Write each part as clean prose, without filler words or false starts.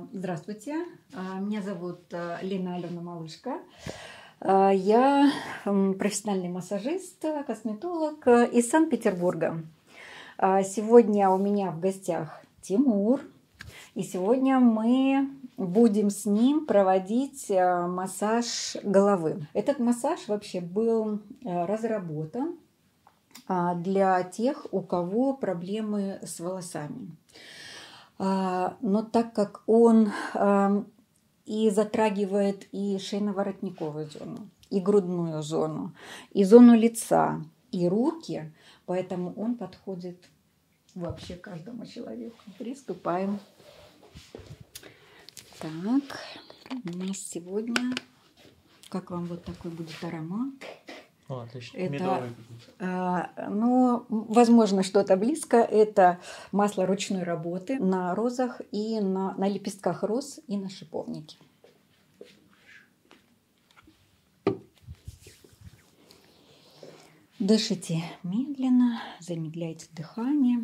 Здравствуйте, меня зовут Лена Алена Малышко. Я профессиональный массажист, косметолог из Санкт-Петербурга. Сегодня у меня в гостях Тимур, и сегодня мы будем с ним проводить массаж головы. Этот массаж вообще был разработан для тех, у кого проблемы с волосами. Но так как он и затрагивает и шейно-воротниковую зону, и грудную зону, и зону лица, и руки, поэтому он подходит вообще каждому человеку. Приступаем. Так, у нас сегодня, как вам вот такой будет аромат? О, отлично. Это, возможно, что-то близко. Это масло ручной работы на розах и на лепестках роз и на шиповнике. Дышите медленно, замедляйте дыхание.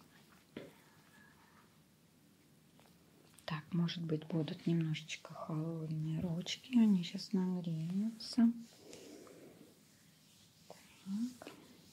Так, может быть, будут немножечко холодные ручки. Они сейчас нагреются. Так.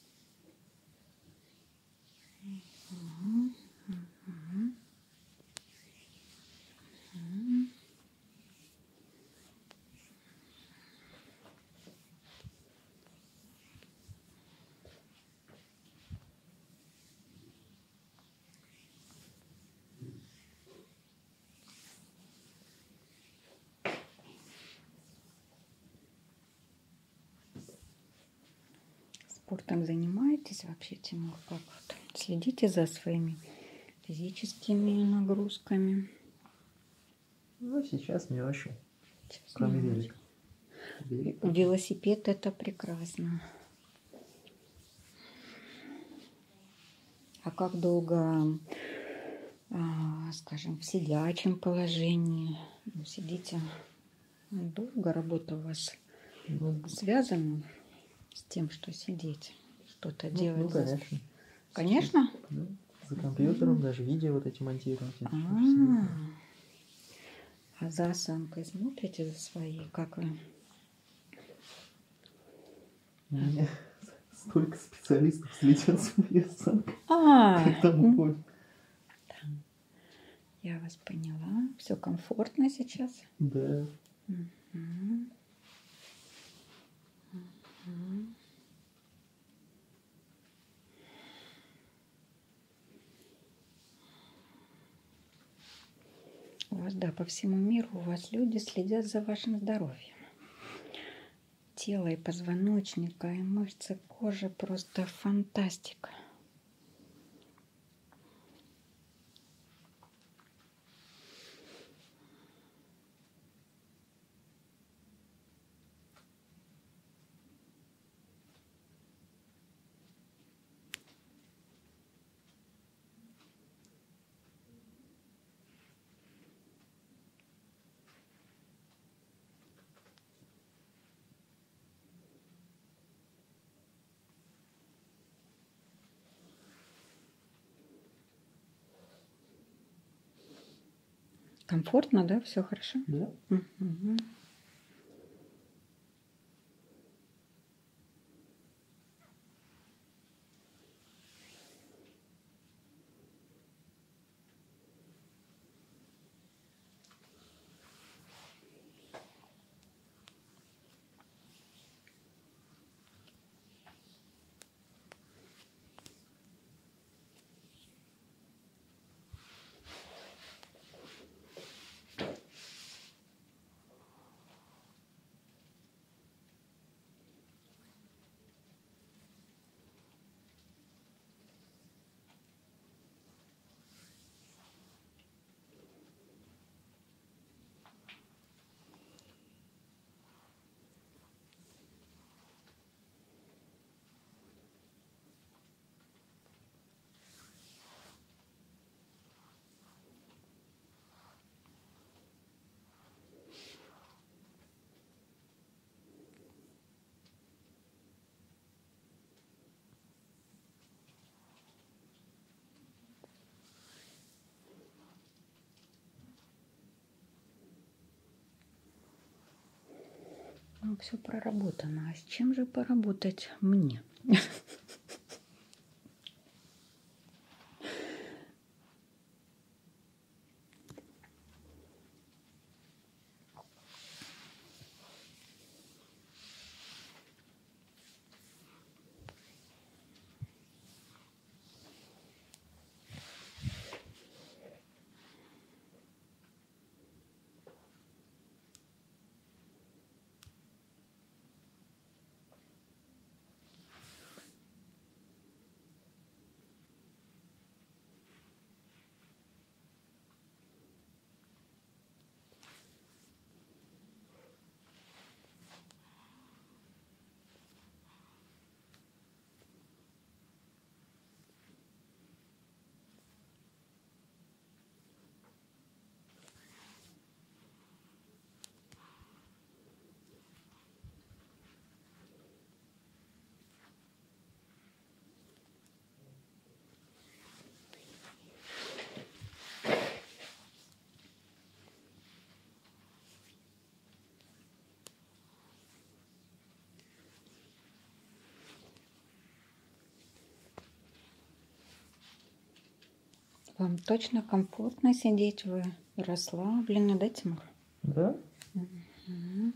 Спортом занимаетесь вообще, Тимур? Как вот? Следите за своими физическими нагрузками? Ну, сейчас не очень. Сейчас Кроме не велика. Велосипед – это прекрасно. А как долго, скажем, в сидячем положении сидите? Долго работа у вас связана с тем, что сидеть, что-то делать? Ну, конечно. Конечно? Да. За компьютером даже видео вот эти монтировать. А за осанкой смотрите за своей? Как вы? У меня столько специалистов следят за моей осанкой. Там уходит. Я вас поняла. Все комфортно сейчас? Да. У вас, да, по всему миру у вас люди следят за вашим здоровьем. Тело и позвоночника, и мышцы, кожи просто фантастика. Комфортно, да? Все хорошо? Да. Угу. все проработано. А с чем же поработать мне? Вам точно комфортно сидеть? Вы расслаблены, да, Тимур? Да. Угу.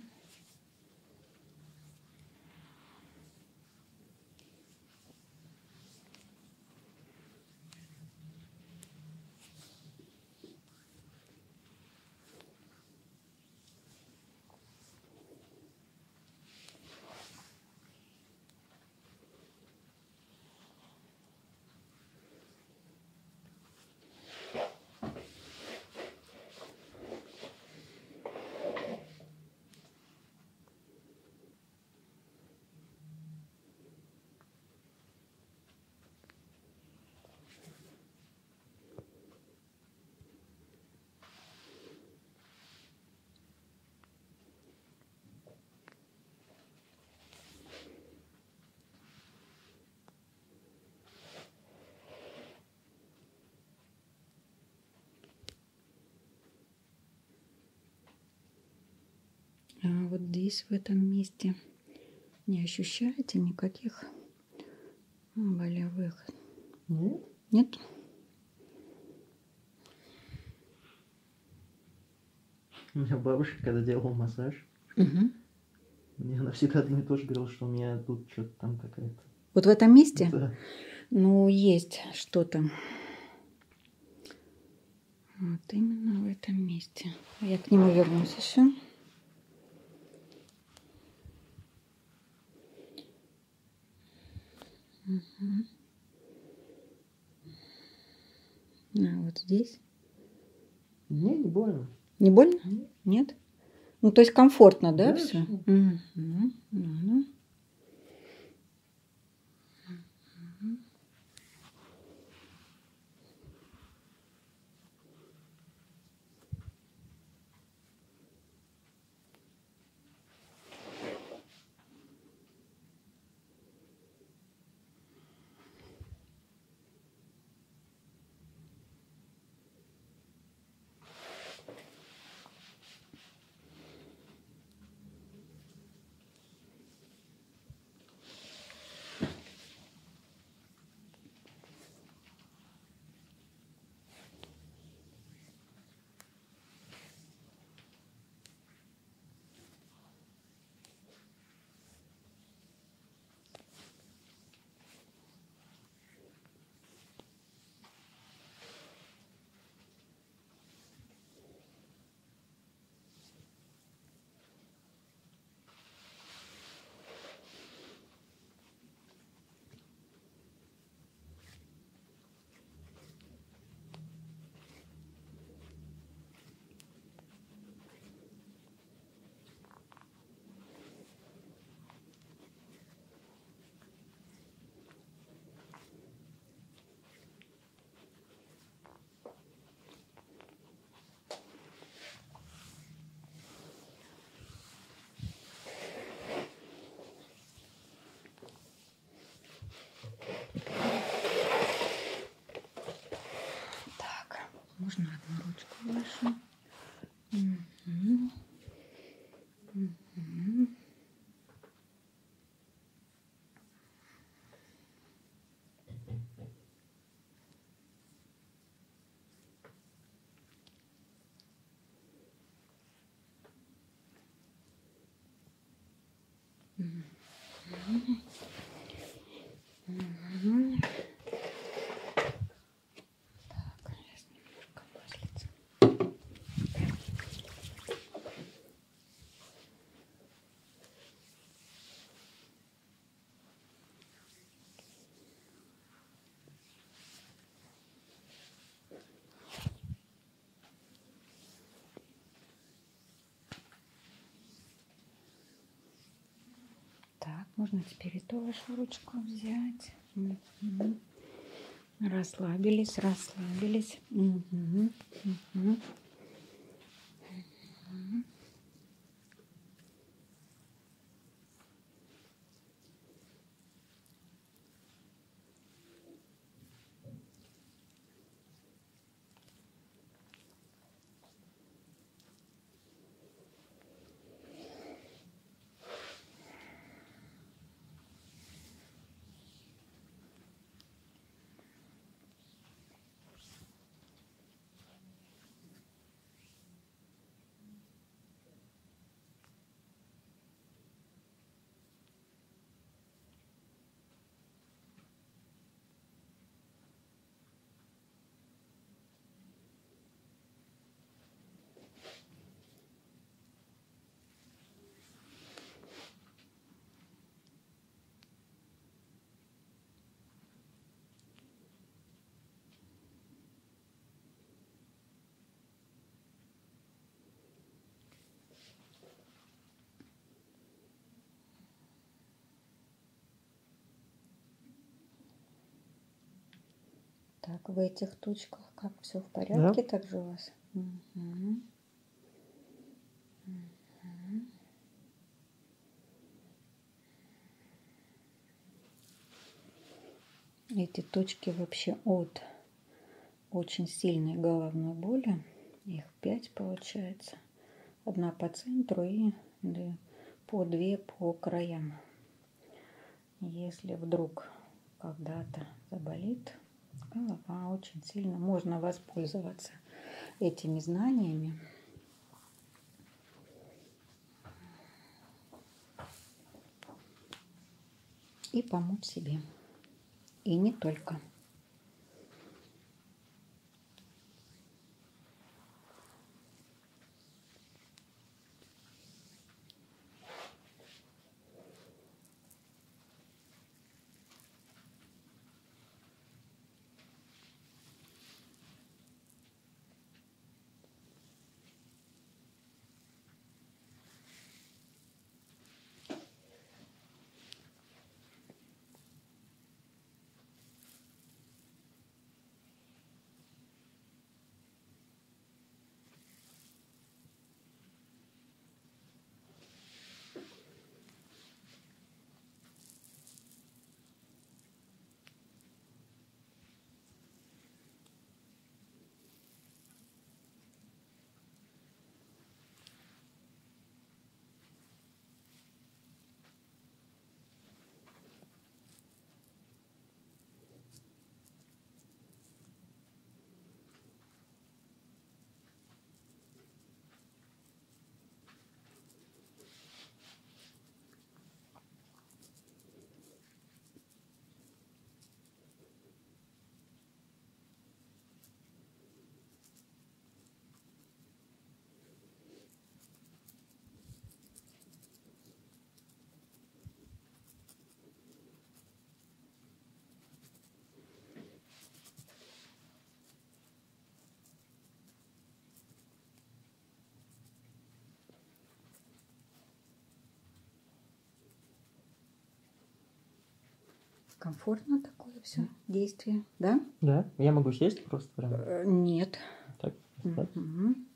А вот здесь, в этом месте, не ощущаете никаких болевых? Нет. Нет? У меня бабушка, когда делала массаж, Угу. мне она всегда одно и то же говорила, что у меня тут что-то там какая-то. Вот в этом месте? Да. Ну, есть что-то. Вот именно в этом месте. Я к нему вернусь еще. Угу. А вот здесь? Мне не больно. Не больно? Нет. Нет? Ну, то есть комфортно, да, Да, все? всё. Угу. Ну. Мгм. Так, сейчас немножко маслица. Так, можно теперь эту вашу ручку взять. Мгм. Расслабились, расслабились. Мгм. Мгм. Так, в этих точках как все в порядке, Да. также у вас? Мгм. Мгм. Эти точки вообще от очень сильной головной боли. Их 5 получается. Одна по центру и по 2 по краям. Если вдруг когда-то заболит голова очень сильно, можно воспользоваться этими знаниями и помочь себе. И не только. Комфортно такое все действие, да? Да. Я могу сесть просто прям. Нет. Так. Мгм.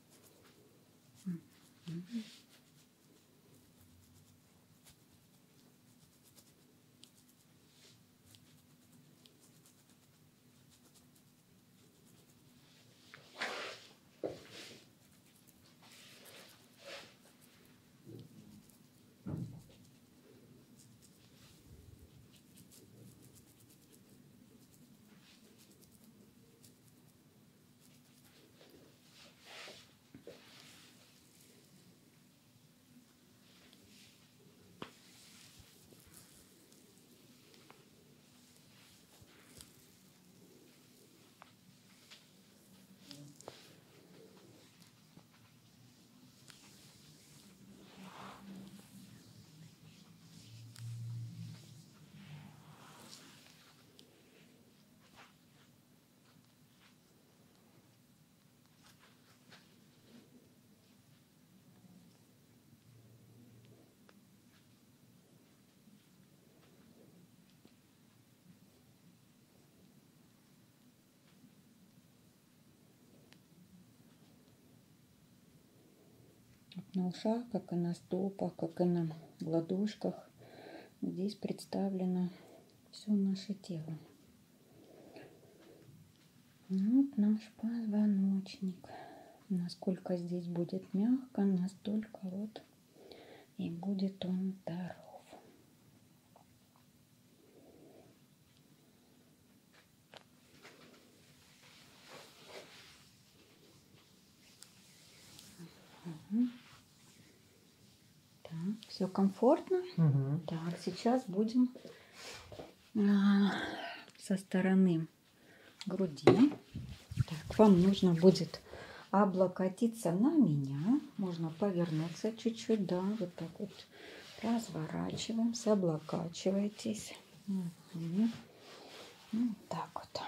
Как на ушах, как и на стопах, как и на ладошках. Здесь представлено все наше тело. Вот наш позвоночник. Насколько здесь будет мягко, настолько вот и будет он здоров. Так, все комфортно? Угу. Так, сейчас будем со стороны груди. Так, вам нужно будет облокотиться на меня. Можно повернуться чуть-чуть, да, вот так вот. Разворачиваемся, облокачивайтесь. Угу. Вот так вот.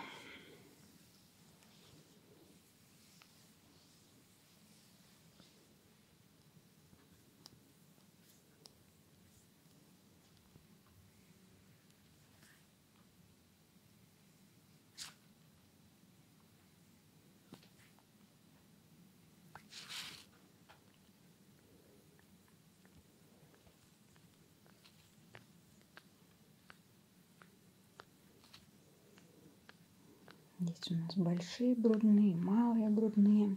Здесь у нас большие грудные, малые грудные.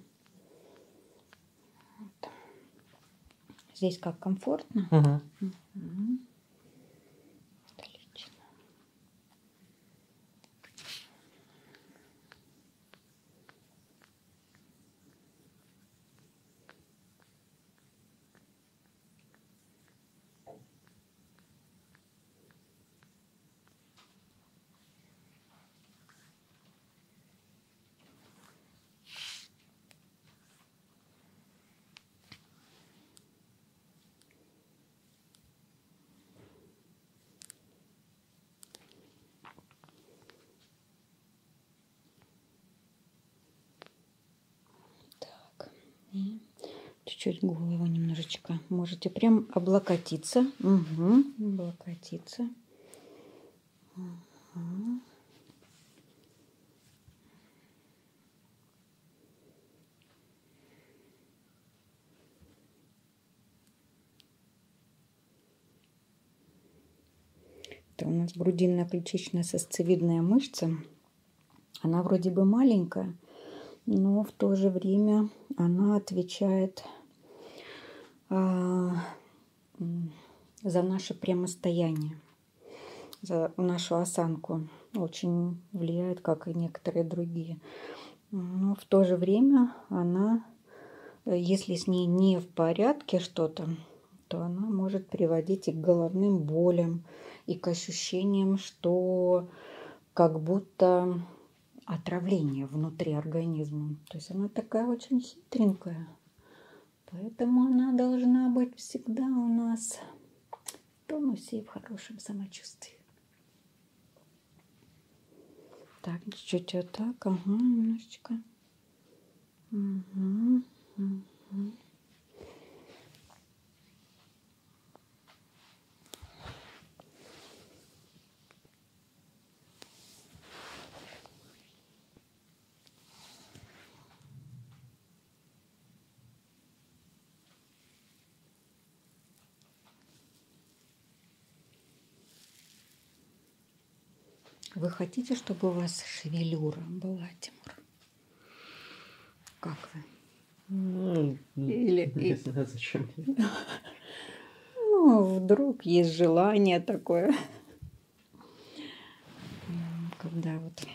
Вот. Здесь как комфортно? Угу. Угу. Отлично. Так. И чуть-чуть голову немножечко. Можете прям облокотиться. Угу. Облокотиться. Угу. Это у нас грудинно-ключично-сосцевидная мышца. Она вроде бы маленькая, но в то же время она отвечает за наше прямостояние, за нашу осанку. Очень влияет, как и некоторые другие. Но в то же время она, если с ней не в порядке что-то, то она может приводить и к головным болям, и к ощущениям, что как будто отравление внутри организма. То есть она такая очень хитренькая. Поэтому она должна быть всегда у нас в тонусе и в хорошем самочувствии. Так, чуть-чуть вот так. Ага, немножечко. Угу, угу. Вы хотите, чтобы у вас шевелюра была, Тимур? Как вы? Ну, Или не знаю, зачем мне. ну, вдруг есть желание такое. Когда вот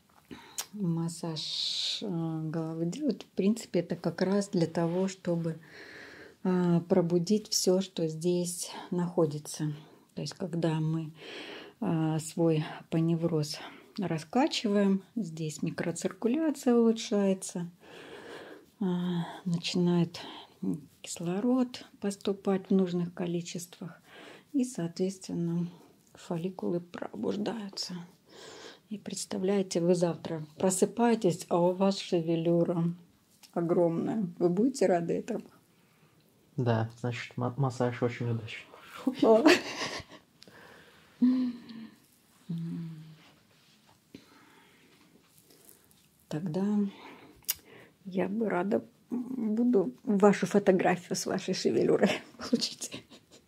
массаж головы делают, в принципе, это как раз для того, чтобы пробудить все, что здесь находится. То есть, когда мы свой поневроз раскачиваем, здесь микроциркуляция улучшается, начинает кислород поступать в нужных количествах, и, соответственно, фолликулы пробуждаются. И представляете, вы завтра просыпаетесь, а у вас шевелюра огромная. Вы будете рады этому? Да, значит, массаж очень удачный. Тогда я бы рада буду вашу фотографию с вашей шевелюрой получить.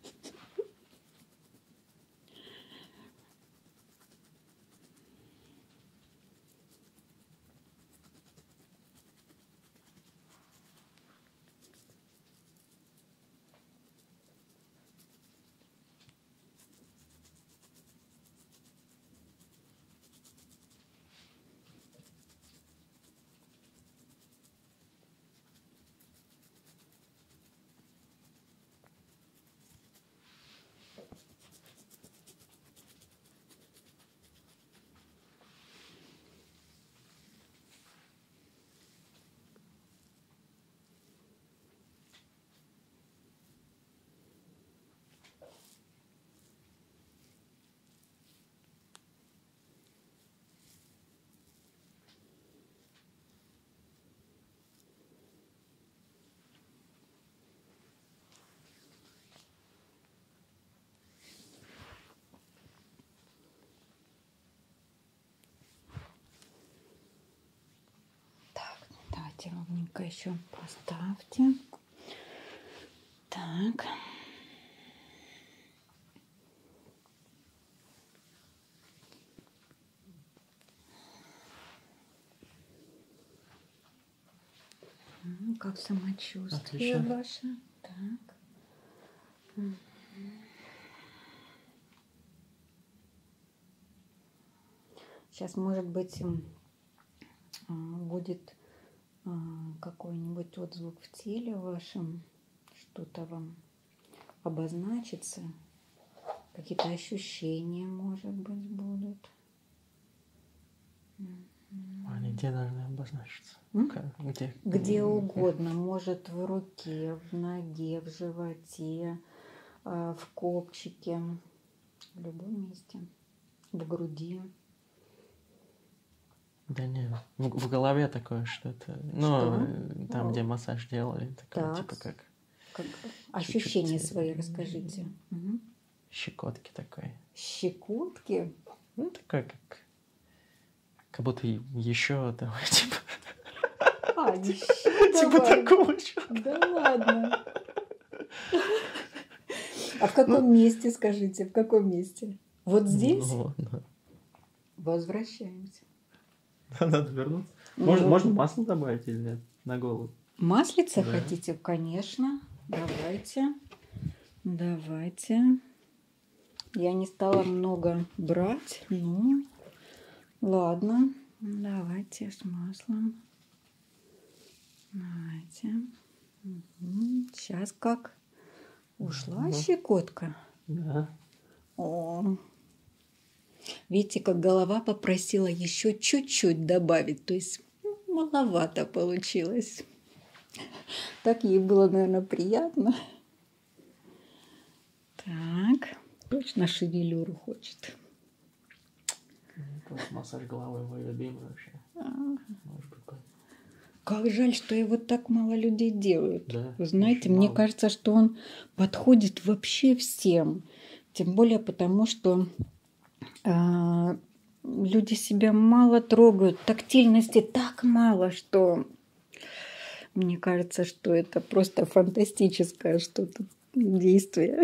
Давайте ровненько еще поставьте. Так. Как самочувствие Отлично. ваше? Так. Сейчас, может быть, будет какой-нибудь отзвук в теле вашем, что-то вам обозначится, какие-то ощущения, может быть, будут. Они где должны обозначиться? Где? Где угодно, может в руке, в ноге, в животе, в копчике, в любом месте, в груди. Да нет, в голове такое что-то. Ну, там, где массаж делали, такое, Так. типа Как ощущения чуть-чуть, свои расскажите. щекотки такой. Щекотки? Ну, такой, как будто еще давай, типа. Еще Типа давай. такого чего-то. Да ладно. А в каком месте, скажите, в каком месте? Вот здесь? Ну, ладно. Возвращаемся. Надо вернуться. Можно масло добавить или нет на голову? Маслица Да. хотите? Конечно. Давайте. Давайте. Я не стала много брать. Ну, ладно. Давайте с маслом. Давайте. Сейчас как? Ушла щекотка? Да. О. Видите, как голова попросила еще чуть-чуть добавить. То есть маловато получилось. Так ей было, наверное, приятно. Так. Точно шевелюру хочет. Массаж головы мой любимый вообще. Может быть, Как жаль, что его так мало людей делают. Да, Вы знаете, очень мне мало. кажется, что он подходит вообще всем. Тем более потому, что люди себя мало трогают. Тактильности так мало, что мне кажется, что это просто фантастическое что-то действие.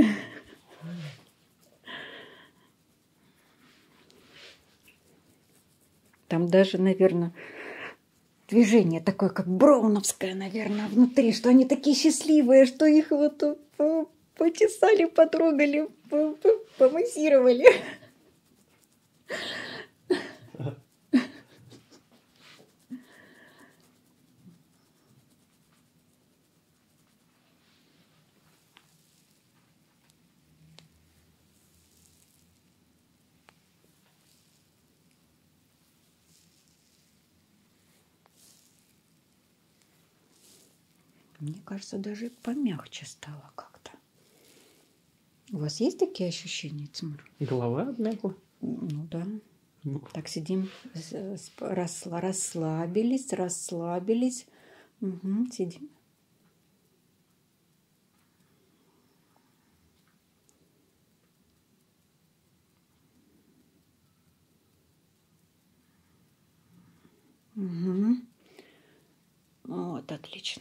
Там даже, наверное, движение такое, как броуновское, наверное, внутри, что они такие счастливые, что их вот почесали, потрогали, помассировали. Мне кажется, даже помягче стало как-то. У вас есть такие ощущения, Тимур? голова обмякла. Ну да. Так сидим, расслабились. Угу, сидим. Угу. Вот. Вот, отлично.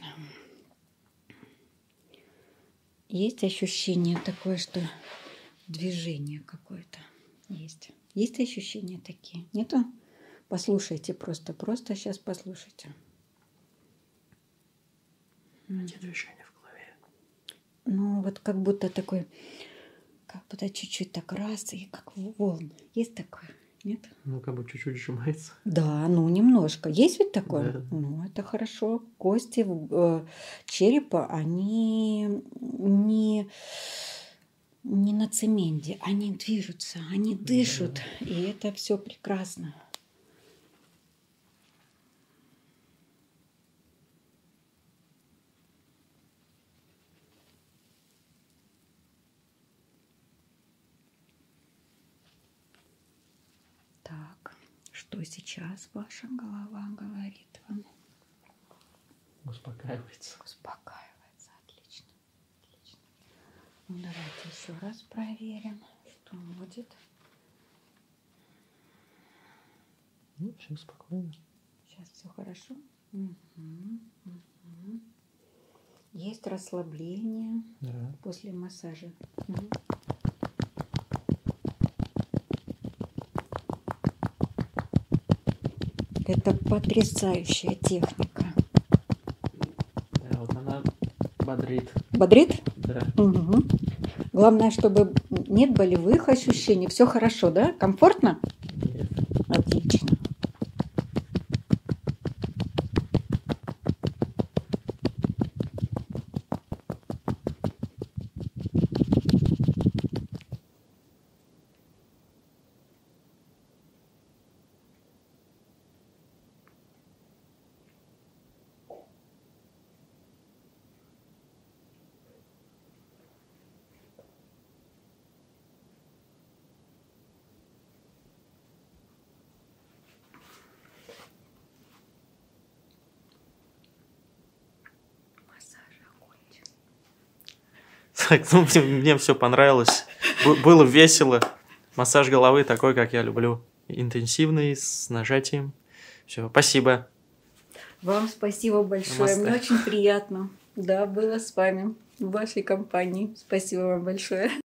Есть ощущение такое, что движение какое-то есть. Есть ощущения такие? Нету? Послушайте просто сейчас послушайте. Эти движения в голове. Ну, вот как будто такой, как будто чуть-чуть так раз, и как волны. Есть такое? Нет? Ну, как бы чуть-чуть сжимается. Да, ну немножко. Есть ведь такое? Да. Ну, это хорошо. Кости черепа, они не на цементе, они движутся, они дышат, и это все прекрасно. Так, что сейчас ваша голова говорит вам? Успокаивается. Успокаивается, отлично. Отлично. Ну, давайте еще раз проверим, что будет. Ну, все спокойно. Сейчас все хорошо. Есть расслабление после массажа. Это потрясающая техника. Да, вот она бодрит. Бодрит? Да. Угу. Главное, чтобы нет болевых ощущений. Все хорошо, да? Комфортно? Нет. Отлично. Так, ну, мне все понравилось. Было весело. Массаж головы такой, как я люблю. Интенсивный, с нажатием. Все, спасибо. Вам спасибо большое. Намасте. Мне очень приятно. Да, было с вами в вашей компании. Спасибо вам большое.